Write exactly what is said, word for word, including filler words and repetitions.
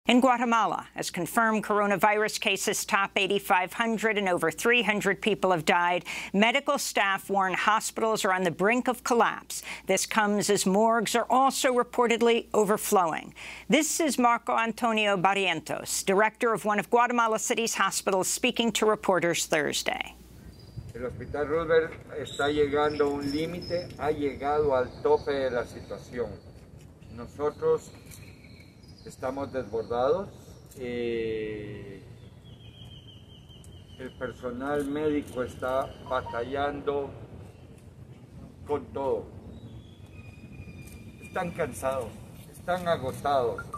In Guatemala, as confirmed coronavirus cases top eighty-five hundred and over three hundred people have died, medical staff warn hospitals are on the brink of collapse. This comes as morgues are also reportedly overflowing. This is Marco Antonio Barrientos, director of one of Guatemala City's hospitals, speaking to reporters Thursday. El Hospital Roosevelt está llegando a un límite, ha llegado al tope de la situación. Nosotros estamos desbordados, eh, el personal médico está batallando con todo. Están cansados, están agotados.